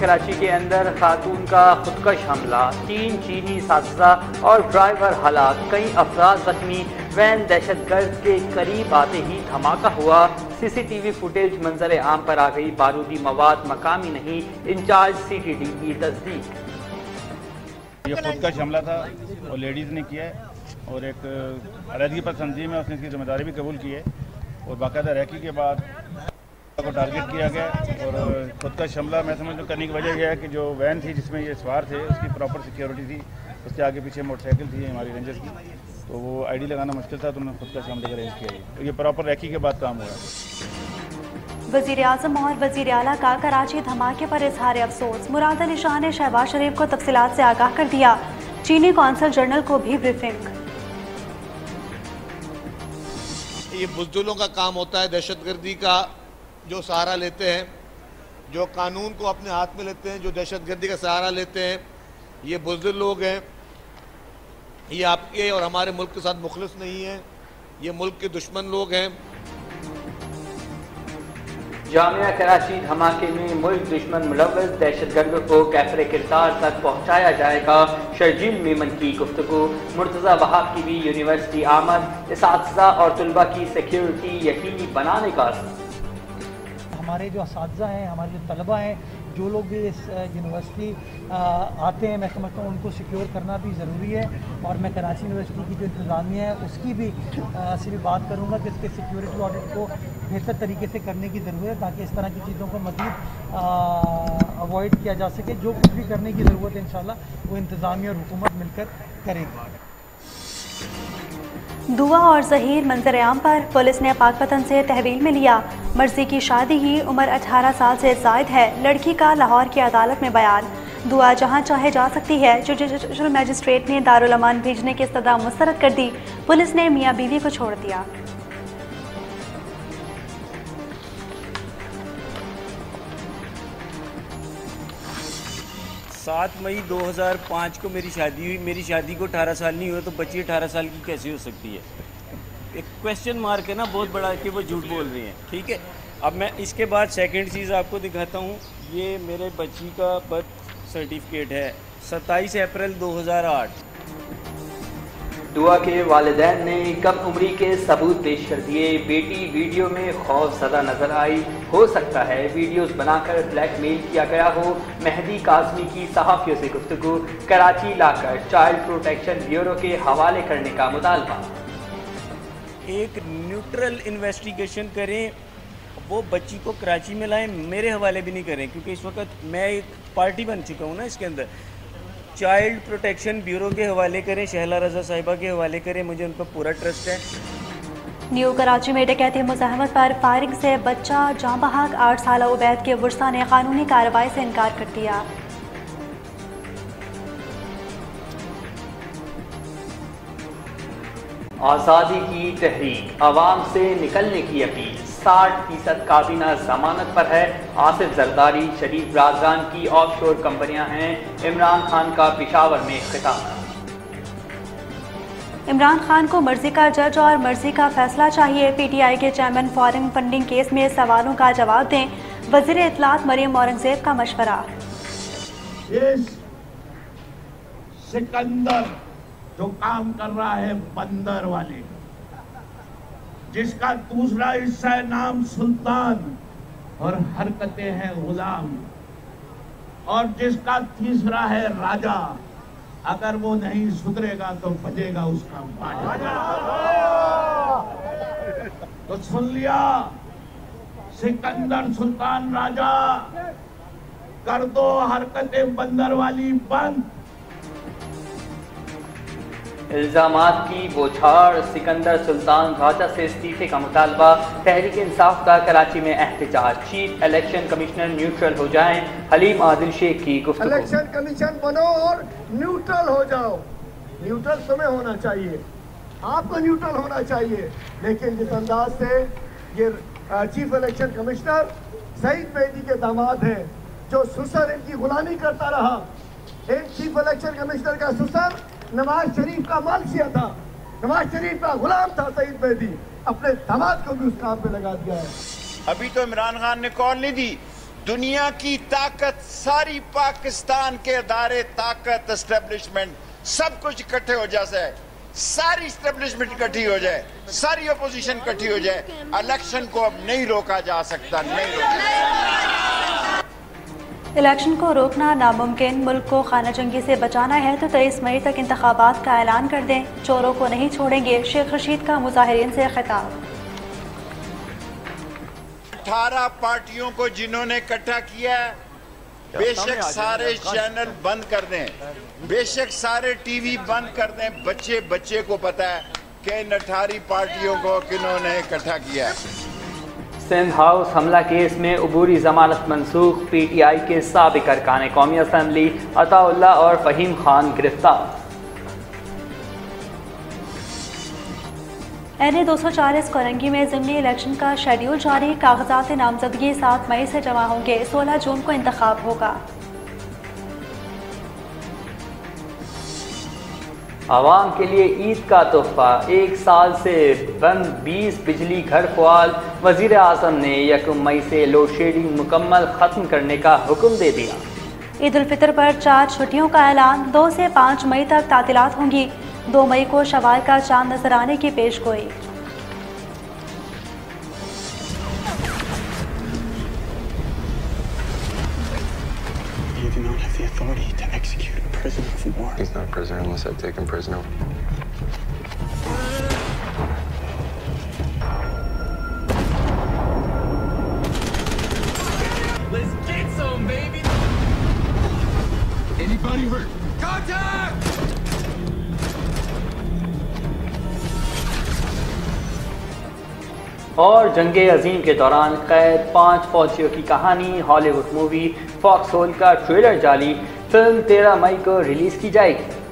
कराची के अंदर खातून का खुदकश हमला, 3 चीनी साथीजा और ड्राइवर हलाक, कई अफराद जख्मी। वैन दहशतगर्द के करीब आते ही धमाका हुआ। CCTV फुटेज मंजर आम पर आ गई। बारूदी मवाद मकामी नहीं, इंचार्ज CTD की तस्दीक। ये खुदकश हमला था और लेडीज़ ने किया है और एक अलीहदगी पर तंजीम है, उसने इसकी जिम्मेदारी भी कबूल की है और बाकायदा रैकी के बाद को टारगेट किया गया। और खुदकश हमला मैं समझ करने की वजह यह है कि जो वैन थी जिसमें ये सवार थे उसकी प्रॉपर सिक्योरिटी थी, उसके आगे पीछे मोटरसाइकिल थी हमारी रेंजर्स की, तो वो ID लगाना मुश्किल था, तो उन्होंने खुदकश हमले का अरेंज किया। तो ये प्रॉपर रैकी के बाद काम हो रहा है। वज़ीर आज़म और वज़ीर आला का कराची धमाके पर इजहार अफसोस। मुराद अली शाह ने शहबाज शरीफ को तफसीलात से आगाह कर दिया। चीनी कौंसल जनरल को भी ब्रीफिंग। ये बुज़दिलों का काम होता है, दहशतगर्दी का जो सहारा लेते हैं, जो कानून को अपने हाथ में लेते हैं, जो दहशतगर्दी का सहारा लेते हैं, ये बुज़दिल लोग हैं। ये आपके और हमारे मुल्क के साथ मुखलिस नहीं है, ये मुल्क के दुश्मन लोग हैं। जामिया कराची धमाके में मुल्क दुश्मन मुलव्वस दहशतगर्दों को कैफरे किरदार तक पहुँचाया जाएगा। शर्जील मेमन की गुफ्तगू। मुर्तज़ा वहाब की भी यूनिवर्सिटी आमद, इसातिज़ा और तुलबा की सिक्योरिटी यकीनी बनाने का। हमारे जो असातिज़ा हैं, हमारे जो तलबा हैं, जो लोग भी इस यूनिवर्सिटी आते हैं, मैं समझता हूँ उनको सिक्योर करना भी ज़रूरी है। और मैं कराची यूनिवर्सिटी की जो इंतज़ामिया है उसकी भी से भी बात करूँगा कि इसके सिक्योरिटी ऑडिट को बेहतर तरीके से करने की ज़रूरत है, ताकि इस तरह की चीज़ों को मज़ीद अवॉइड किया जा सके। जो कुछ भी करने की ज़रूरत है इंशाल्लाह वो इंतज़ामिया और हुकूमत मिलकर करेगी। दुआ और ज़हीर मंजर आम पर पुलिस ने पाकपतन से तहवील में लिया। मर्जी की शादी ही, उम्र 18 साल से ज़ायद है। लड़की का लाहौर की अदालत में बयान। दुआ जहां चाहे जा सकती है। जुडिशल मजिस्ट्रेट ने दारुल अमान भेजने की इस्तदा मुस्तरद कर दी। पुलिस ने मियाँ बीवी को छोड़ दिया। 7 मई 2005 को मेरी शादी हुई। मेरी शादी को 18 साल नहीं हुए तो बच्ची 18 साल की कैसे हो सकती है? एक क्वेश्चन मार्क है ना बहुत बड़ा कि वो झूठ बोल रही हैं। ठीक है, अब मैं इसके बाद सेकंड चीज़ आपको दिखाता हूँ। ये मेरे बच्ची का बर्थ सर्टिफिकेट है, 27 अप्रैल 2008। दुआ के वालिदैन ने कम उम्री के सबूत पेश कर दिए। बेटी वीडियो में खौफ ज़दा नजर आई। हो सकता है वीडियोस बनाकर ब्लैकमेल किया गया हो। मेहदी काज़मी की सहाफ़ियों से गुफ्तगू। कराची लाकर चाइल्ड प्रोटेक्शन ब्यूरो के हवाले करने का मुतालबा। एक न्यूट्रल इन्वेस्टिगेशन करें, वो बच्ची को कराची में लाएं, मेरे हवाले भी नहीं करें, क्योंकि इस वक्त मैं एक पार्टी बन चुका हूँ ना इसके अंदर। चाइल्ड प्रोटेक्शन ब्यूरो के हवाले करें, शहला रज़ा साहिबा के हवाले करें, मुझे उन पर पूरा ट्रस्ट है। न्यू कराची में डकैती मुज़ाहमत पर फायरिंग से बच्चा जाँ बहक 8 साल उबैद के वर्सा ने कानूनी कार्रवाई से इनकार कर दिया। आज़ादी की तहरीक, आवाम से निकलने की अपील। 60% काबीना जमानत पर है। आसिफ जरदारी, शरीफ राजगान की ऑफशोर कंपनियां हैं। इमरान खान का पेशावर में खिताब। इमरान खान को मर्जी का जज और मर्जी का फैसला चाहिए। PTI के चेयरमैन फॉरेन फंडिंग केस में सवालों का जवाब दें। वज़ीर इत्तलात मरियम औरंगजेब का मशवरा। सिकंदर जो काम कर रहा है बंदर वाले, जिसका दूसरा हिस्सा है नाम सुल्तान और हरकतें हैं गुलाम, और जिसका तीसरा है राजा, अगर वो नहीं सुधरेगा तो बजेगा उसका बाजा। तो सुन लिया, सिकंदर सुल्तान राजा, कर दो हरकतें बंदर वाली बंद। इल्जामात की बौछार। सिकंदर सुल्तान राजा से इस्तीफे का मुतालबा। तहरीक इंसाफ का कराची में एहतजाज। चीफ इलेक्शन कमिश्नर न्यूट्रल हो जाएं। हलीम आदिल शेख की गुफ्तगू। इलेक्शन कमीशन बनो और न्यूट्रल हो जाओ। न्यूट्रल तुम्हें होना चाहिए, आपको न्यूट्रल होना चाहिए। लेकिन जिस अंदाज से ये chief election commissioner Saeed Mehdi के दामाद हैं, जो सुसर इनकी गुलामी करता रहा। एक चीफ इलेक्शन कमिश्नर का सुसर नवाज शरीफ का मालकिया था, नवाज शरीफ का गुलाम था सईद मेहदी। अपने दामाद को भी उस काम पे लगा दिया है। अभी तो इमरान खान ने कॉल नहीं दी दुनिया की ताकत, सारी पाकिस्तान के अदारे, ताकत, एस्टेब्लिशमेंट, सब कुछ इकट्ठे हो जाए, सारी एस्टेब्लिशमेंट इकट्ठी हो जाए, सारी अपोजिशन इकट्ठी हो जाए, इलेक्शन को अब नहीं रोका जा सकता, नहीं रोका। इलेक्शन को रोकना नामुमकिन। मुल्क को खाना जंगी से बचाना है तो 23 मई तक इंतखाबात का ऐलान कर दें। चोरों को नहीं छोड़ेंगे, शेख रशीद का मुजाहिरीन से खिताब। 18 पार्टियों को जिन्होंने इकट्ठा किया है, बेशक सारे चैनल बंद कर दें, बेशक सारे टीवी बंद कर दें, बच्चे बच्चे को पता है कि इन 18 पार्टियों को किन्होंने इकट्ठा किया है। सिंध हाउस हमला केस में अबूरी जमानत मनसूख। PTI के साबिक अरकान कौमी असम्बली अताउल्ला और फ़हीम खान गिरफ्तार। NA-240 कोरंगी में ज़िमनी इलेक्शन का शेड्यूल जारी। कागजात नामजदगी 7 मई से जमा होंगे, 16 जून को इंतखाब होगा। आवाम के लिए ईद का तोहफा, 1 साल से बंद 20 बिजली घर फ़आल। वज़ीर आज़म ने 1 मई से लोड शेडिंग मुकम्मल ख़त्म करने का हुक्म दे दिया। ईद उल फितर पर 4 छुट्टियों का ऐलान। 2 से 5 मई तक तातीलात होंगी। 2 मई को शवाल का चांद नजर आने की पेशगोई। He's not a prisoner unless I've taken prisoner. Let's get some, baby! Anybody hurt? Contact! और जंगे अजीम के दौरान कैद 5 फौजियों की कहानी। हॉलीवुड मूवी फॉक्स होल का ट्रेलर जारी। फिल्म 13 मई को रिलीज की जाएगी।